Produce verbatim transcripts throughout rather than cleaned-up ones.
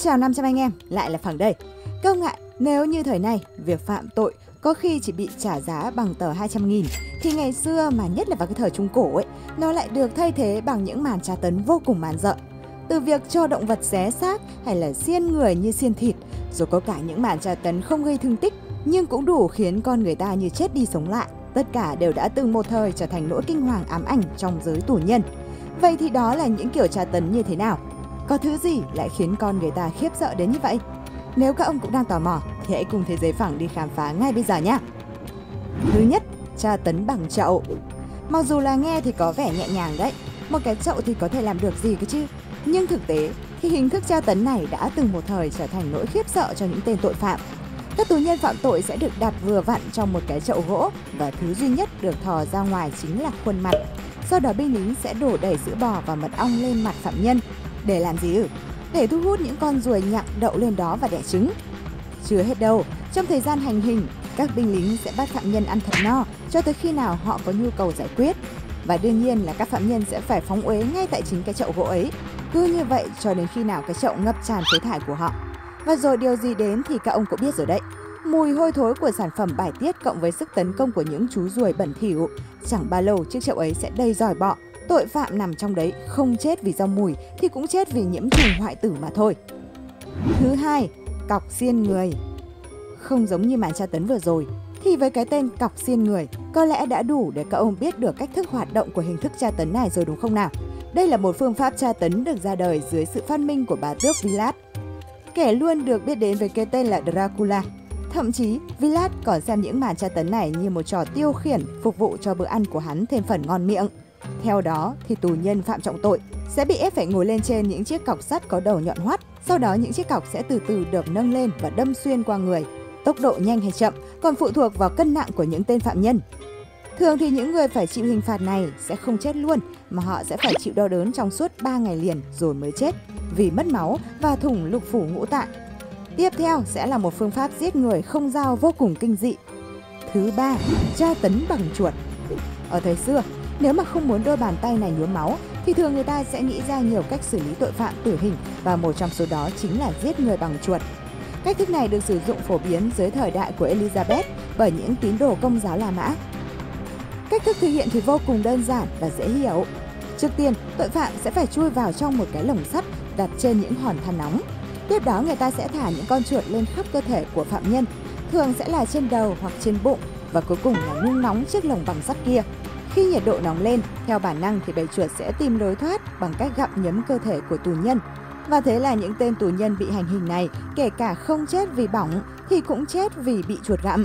chào năm trăm anh em, lại là Phẳng đây. Công ngại, nếu như thời này, việc phạm tội có khi chỉ bị trả giá bằng tờ hai trăm nghìn, thì ngày xưa mà nhất là vào cái thời Trung Cổ ấy, nó lại được thay thế bằng những màn tra tấn vô cùng man rợ. Từ việc cho động vật xé xác hay là xiên người như xiên thịt, rồi có cả những màn tra tấn không gây thương tích nhưng cũng đủ khiến con người ta như chết đi sống lại. Tất cả đều đã từng một thời trở thành nỗi kinh hoàng ám ảnh trong giới tù nhân. Vậy thì đó là những kiểu tra tấn như thế nào? Có thứ gì lại khiến con người ta khiếp sợ đến như vậy? Nếu các ông cũng đang tò mò thì hãy cùng Thế giới Phẳng đi khám phá ngay bây giờ nhé! Thứ nhất, tra tấn bằng chậu. Mặc dù là nghe thì có vẻ nhẹ nhàng đấy, một cái chậu thì có thể làm được gì cơ chứ? Nhưng thực tế thì hình thức tra tấn này đã từng một thời trở thành nỗi khiếp sợ cho những tên tội phạm. Các tù nhân phạm tội sẽ được đặt vừa vặn trong một cái chậu gỗ và thứ duy nhất được thò ra ngoài chính là khuôn mặt. Sau đó binh lính sẽ đổ đầy sữa bò và mật ong lên mặt phạm nhân. Để làm gì ư? Để thu hút những con ruồi nhặng đậu lên đó và đẻ trứng. Chưa hết đâu, trong thời gian hành hình, các binh lính sẽ bắt phạm nhân ăn thật no cho tới khi nào họ có nhu cầu giải quyết. Và đương nhiên là các phạm nhân sẽ phải phóng uế ngay tại chính cái chậu gỗ ấy. Cứ như vậy cho đến khi nào cái chậu ngập tràn phế thải của họ. Và rồi điều gì đến thì các ông cũng biết rồi đấy. Mùi hôi thối của sản phẩm bài tiết cộng với sức tấn công của những chú ruồi bẩn thỉu, chẳng bao lâu chiếc chậu ấy sẽ đầy giỏi bọ. Tội phạm nằm trong đấy không chết vì do mùi thì cũng chết vì nhiễm trùng hoại tử mà thôi. Thứ hai, cọc xiên người. Không giống như màn tra tấn vừa rồi, thì với cái tên cọc xiên người có lẽ đã đủ để các ông biết được cách thức hoạt động của hình thức tra tấn này rồi đúng không nào? Đây là một phương pháp tra tấn được ra đời dưới sự phát minh của bá tước Vlad, kẻ luôn được biết đến với cái tên là Dracula. Thậm chí, Vlad còn xem những màn tra tấn này như một trò tiêu khiển phục vụ cho bữa ăn của hắn thêm phần ngon miệng. Theo đó, thì tù nhân phạm trọng tội sẽ bị ép phải ngồi lên trên những chiếc cọc sắt có đầu nhọn hoắt. Sau đó những chiếc cọc sẽ từ từ được nâng lên và đâm xuyên qua người. Tốc độ nhanh hay chậm còn phụ thuộc vào cân nặng của những tên phạm nhân. Thường thì những người phải chịu hình phạt này sẽ không chết luôn, mà họ sẽ phải chịu đau đớn trong suốt ba ngày liền rồi mới chết vì mất máu và thủng lục phủ ngũ tạng. Tiếp theo sẽ là một phương pháp giết người không dao vô cùng kinh dị. Thứ ba, tra tấn bằng chuột. Ở thời xưa, nếu mà không muốn đôi bàn tay này nhuốm máu thì thường người ta sẽ nghĩ ra nhiều cách xử lý tội phạm tử hình, và một trong số đó chính là giết người bằng chuột. Cách thức này được sử dụng phổ biến dưới thời đại của Elizabeth bởi những tín đồ Công giáo La Mã. Cách thức thực hiện thì vô cùng đơn giản và dễ hiểu. Trước tiên, tội phạm sẽ phải chui vào trong một cái lồng sắt đặt trên những hòn than nóng. Tiếp đó người ta sẽ thả những con chuột lên khắp cơ thể của phạm nhân, thường sẽ là trên đầu hoặc trên bụng, và cuối cùng là nung nóng chiếc lồng bằng sắt kia. Khi nhiệt độ nóng lên, theo bản năng thì bầy chuột sẽ tìm lối thoát bằng cách gặm nhấm cơ thể của tù nhân. Và thế là những tên tù nhân bị hành hình này, kể cả không chết vì bỏng thì cũng chết vì bị chuột gặm.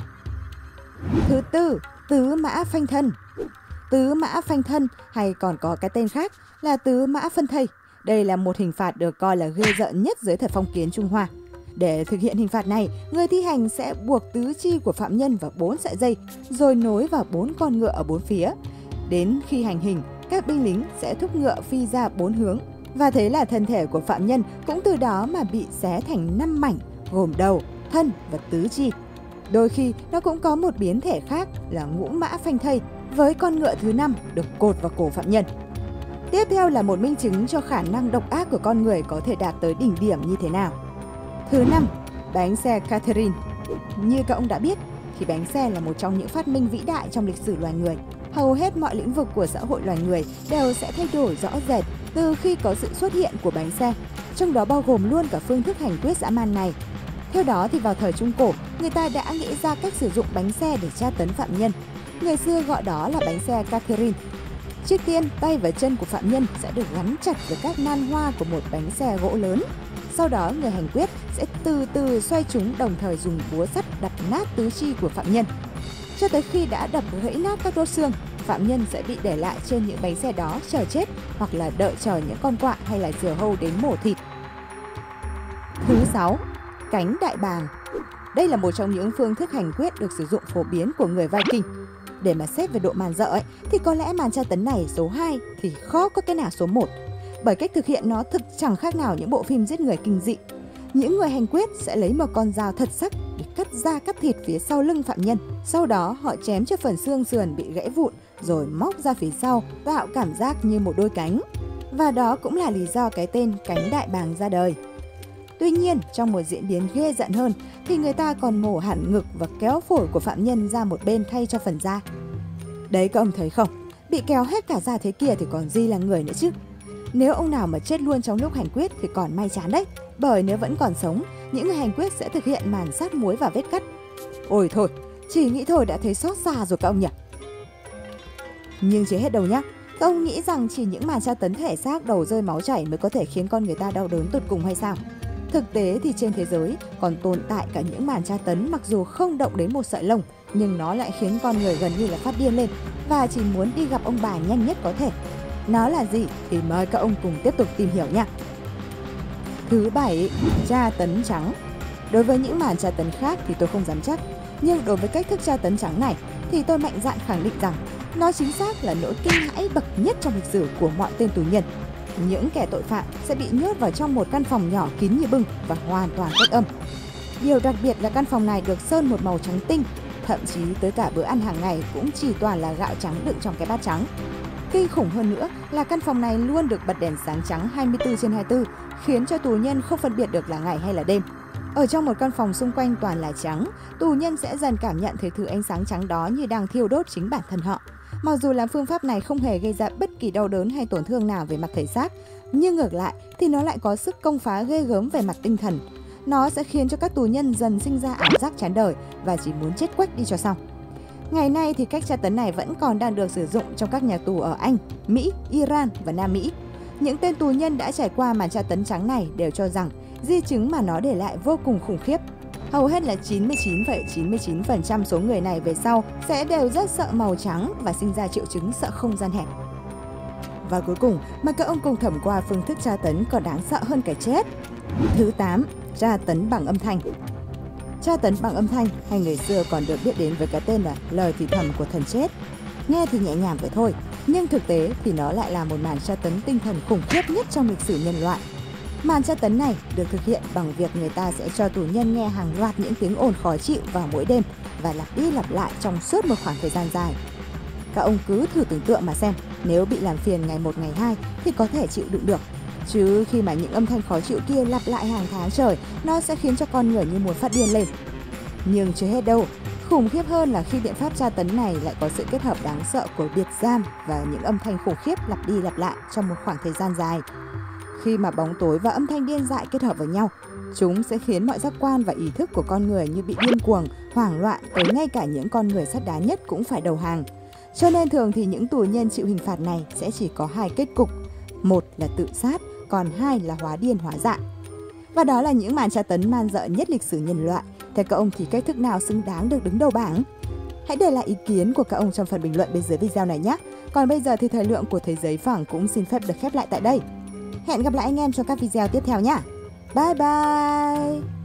Thứ tư, tứ mã phanh thân. Tứ mã phanh thân hay còn có cái tên khác là tứ mã phân thây. Đây là một hình phạt được coi là ghê rợn nhất dưới thời phong kiến Trung Hoa. Để thực hiện hình phạt này, người thi hành sẽ buộc tứ chi của phạm nhân vào bốn sợi dây, rồi nối vào bốn con ngựa ở bốn phía. Đến khi hành hình, các binh lính sẽ thúc ngựa phi ra bốn hướng. Và thế là thân thể của phạm nhân cũng từ đó mà bị xé thành năm mảnh, gồm đầu, thân và tứ chi. Đôi khi nó cũng có một biến thể khác là ngũ mã phanh thây, với con ngựa thứ năm được cột vào cổ phạm nhân. Tiếp theo là một minh chứng cho khả năng độc ác của con người có thể đạt tới đỉnh điểm như thế nào. Thứ năm, bánh xe Catherine. Như các ông đã biết, thì bánh xe là một trong những phát minh vĩ đại trong lịch sử loài người. Hầu hết mọi lĩnh vực của xã hội loài người đều sẽ thay đổi rõ rệt từ khi có sự xuất hiện của bánh xe, trong đó bao gồm luôn cả phương thức hành quyết dã man này. Theo đó thì vào thời Trung Cổ, người ta đã nghĩ ra cách sử dụng bánh xe để tra tấn phạm nhân. Người xưa gọi đó là bánh xe Catherine. Trước tiên, tay và chân của phạm nhân sẽ được gắn chặt với các nan hoa của một bánh xe gỗ lớn. Sau đó, người hành quyết sẽ từ từ xoay chúng, đồng thời dùng búa sắt đập nát tứ chi của phạm nhân. Cho tới khi đã đập gãy nát các đốt xương, phạm nhân sẽ bị để lại trên những bánh xe đó chờ chết, hoặc là đợi chờ những con quạ hay là diều hâu đến mổ thịt. Thứ sáu, cánh đại bàng. Đây là một trong những phương thức hành quyết được sử dụng phổ biến của người Viking. Để mà xét về độ màn rợ ấy, thì có lẽ màn tra tấn này số hai thì khó có cái nào số một. Bởi cách thực hiện nó thực chẳng khác nào những bộ phim giết người kinh dị. Những người hành quyết sẽ lấy một con dao thật sắc để cắt da cắt thịt phía sau lưng phạm nhân. Sau đó họ chém cho phần xương sườn bị gãy vụn, rồi móc ra phía sau, tạo cảm giác như một đôi cánh. Và đó cũng là lý do cái tên cánh đại bàng ra đời. Tuy nhiên, trong một diễn biến ghê giận hơn thì người ta còn mổ hẳn ngực và kéo phổi của phạm nhân ra một bên thay cho phần da. Đấy các ông thấy không, bị kéo hết cả da thế kia thì còn gì là người nữa chứ. Nếu ông nào mà chết luôn trong lúc hành quyết thì còn may chán đấy, bởi nếu vẫn còn sống, những người hành quyết sẽ thực hiện màn sát muối và vết cắt. Ôi thôi, chỉ nghĩ thôi đã thấy xót xa rồi các ông nhỉ. Nhưng chưa hết đâu nhá. Các ông nghĩ rằng chỉ những màn tra tấn thể xác đầu rơi máu chảy mới có thể khiến con người ta đau đớn tột cùng hay sao? Thực tế thì trên thế giới còn tồn tại cả những màn tra tấn mặc dù không động đến một sợi lông, nhưng nó lại khiến con người gần như là phát điên lên và chỉ muốn đi gặp ông bà nhanh nhất có thể. Nó là gì thì mời các ông cùng tiếp tục tìm hiểu nha. Thứ bảy, tra tấn trắng. Đối với những màn tra tấn khác thì tôi không dám chắc, nhưng đối với cách thức tra tấn trắng này thì tôi mạnh dạn khẳng định rằng nó chính xác là nỗi kinh hãi bậc nhất trong lịch sử của mọi tên tù nhân. Những kẻ tội phạm sẽ bị nhốt vào trong một căn phòng nhỏ kín như bưng và hoàn toàn cách âm. Điều đặc biệt là căn phòng này được sơn một màu trắng tinh, thậm chí tới cả bữa ăn hàng ngày cũng chỉ toàn là gạo trắng đựng trong cái bát trắng. Kinh khủng hơn nữa là căn phòng này luôn được bật đèn sáng trắng hai mươi tư trên hai mươi tư, khiến cho tù nhân không phân biệt được là ngày hay là đêm. Ở trong một căn phòng xung quanh toàn là trắng, tù nhân sẽ dần cảm nhận thấy thứ ánh sáng trắng đó như đang thiêu đốt chính bản thân họ. Mặc dù làm phương pháp này không hề gây ra bất kỳ đau đớn hay tổn thương nào về mặt thể xác, nhưng ngược lại thì nó lại có sức công phá ghê gớm về mặt tinh thần. Nó sẽ khiến cho các tù nhân dần sinh ra ảo giác chán đời và chỉ muốn chết quách đi cho xong. Ngày nay thì cách tra tấn này vẫn còn đang được sử dụng trong các nhà tù ở Anh, Mỹ, Iran và Nam Mỹ. Những tên tù nhân đã trải qua màn tra tấn trắng này đều cho rằng di chứng mà nó để lại vô cùng khủng khiếp. Hầu hết là chín mươi chín phẩy chín mươi chín phần trăm số người này về sau sẽ đều rất sợ màu trắng và sinh ra triệu chứng sợ không gian hẹp. Và cuối cùng, mời các ông cùng thẩm qua phương thức tra tấn còn đáng sợ hơn cái chết. Thứ tám, tra tấn bằng âm thanh. Tra tấn bằng âm thanh hay người xưa còn được biết đến với cái tên là lời thì thầm của thần chết. Nghe thì nhẹ nhàng vậy thôi, nhưng thực tế thì nó lại là một màn tra tấn tinh thần khủng khiếp nhất trong lịch sử nhân loại. Màn tra tấn này được thực hiện bằng việc người ta sẽ cho tù nhân nghe hàng loạt những tiếng ồn khó chịu vào mỗi đêm và lặp đi lặp lại trong suốt một khoảng thời gian dài. Các ông cứ thử tưởng tượng mà xem, nếu bị làm phiền ngày một ngày hai thì có thể chịu đựng được. Chứ khi mà những âm thanh khó chịu kia lặp lại hàng tháng trời, nó sẽ khiến cho con người như muốn phát điên lên. Nhưng chưa hết đâu, khủng khiếp hơn là khi biện pháp tra tấn này lại có sự kết hợp đáng sợ của biệt giam và những âm thanh khủng khiếp lặp đi lặp lại trong một khoảng thời gian dài. Khi mà bóng tối và âm thanh điên dại kết hợp với nhau, chúng sẽ khiến mọi giác quan và ý thức của con người như bị điên cuồng, hoảng loạn tới ngay cả những con người sắt đá nhất cũng phải đầu hàng. Cho nên thường thì những tù nhân chịu hình phạt này sẽ chỉ có hai kết cục, một là tự sát, còn hai là hóa điên hóa dại. Và đó là những màn tra tấn man dợ nhất lịch sử nhân loại. Theo các ông thì cách thức nào xứng đáng được đứng đầu bảng? Hãy để lại ý kiến của các ông trong phần bình luận bên dưới video này nhé. Còn bây giờ thì thời lượng của Thế giới phẳng cũng xin phép được khép lại tại đây. Hẹn gặp lại anh em trong các video tiếp theo nhé. Bye bye!